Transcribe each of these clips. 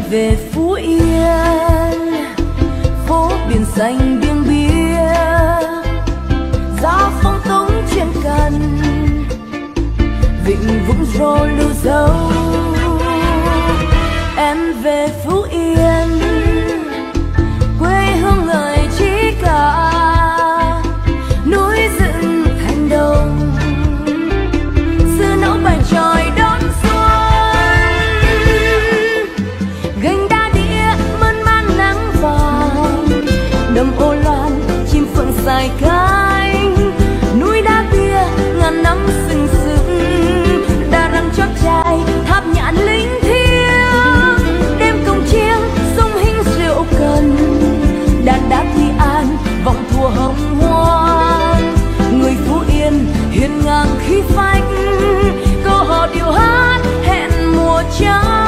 về Phú Yên, phố biển xanh biếng biếc, gió phong túng trên cằn, vịnh Vũng Rô lưu dấu. Em về Phú Yên, quê hương người chỉ cả, núi dựng thành đồng, xưa nấu bài tròi đón xuân. Gành đá đĩa mơn man nắng vàng, đầm ô loan chim phượng dài cánh, núi đá bia ngàn năm sừng sững, đa răng chót chai tháp nhạn linh thiêng, đêm cồng chiêng sông Hinh rượu cần, đàn đá Thi An vọng thua hồng hoan. Người Phú Yên hiên ngang khí phách, câu hò điệu hát hẹn mùa trắng.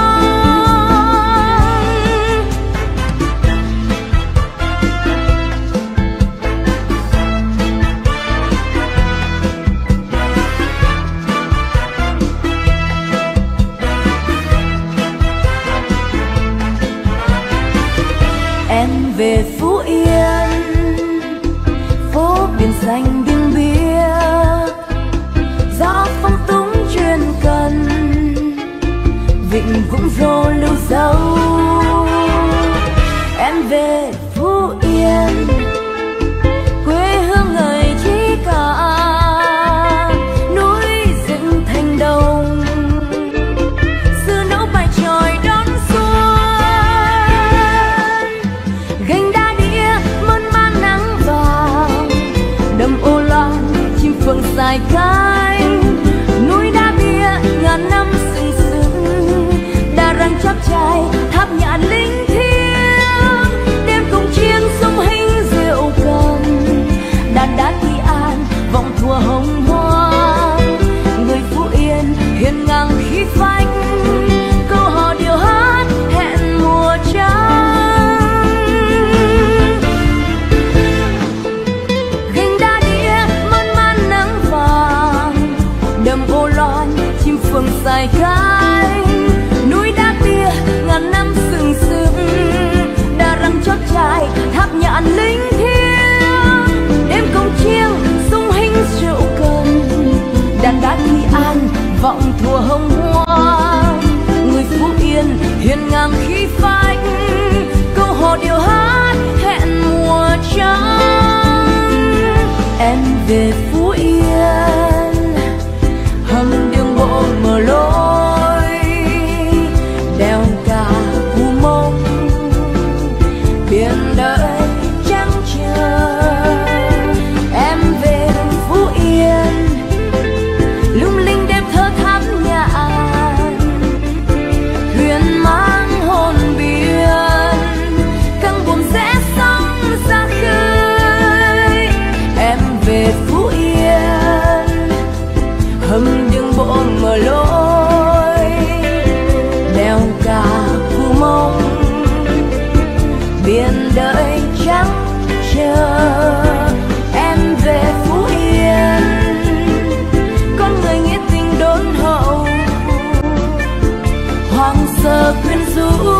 Em về Phú Yên, phố biển xanh biếng biếc, gió phong túng chuyên cần, vịnh Vũng Rô lưu dấu. Em về Phú Yên, quê hương người chỉ cả, núi dựng thành đồng, xưa nấu bài tròi đón xuân. Gành đá đĩa mơn man nắng vàng, đầm ô loan chim phượng dài cánh, núi đá bia ngàn năm sừng sững, đa răng chóp chai tháp nhạn linh thiêng, đêm cồng chiêng sông Hinh rượu cần, đàn đá Thi An vọng thua hồng hoan. Người Phú Yên hiên ngang khí phách, câu hò điệu hát hẹn mùa trắng. Gành đá đĩa mơn man nắng vàng, đầm ô loan chim phượng dài cánh, núi đá bia ngàn năm sừng sững, đa răng chót chai tháp nhạn linh thiêng, đêm cồng chiêng sông Hinh rượu cần, đàn đá Thi An vọng thua hồng hoan. Người Phú Yên hiên ngang khí phách, câu hò điệu hát hẹn mùa trắng. Em về Phú Yên, hầm đường bộ mở lối, đèo cả Cù Mông, biển đợi trắng chờ. Em về Phú Yên, lung linh đêm thơ tháp nhạn, thuyền mang hồn biển, căng buồm rẽ sóng ra khơi. Em về Phú Yên, hầm đường bộ mở lối, đèo cả Cù Mông, biển đợi trắng chờ. Em về Phú Yên, con người nghĩa tình đốn hậu, hoàng sơ quyến rũ,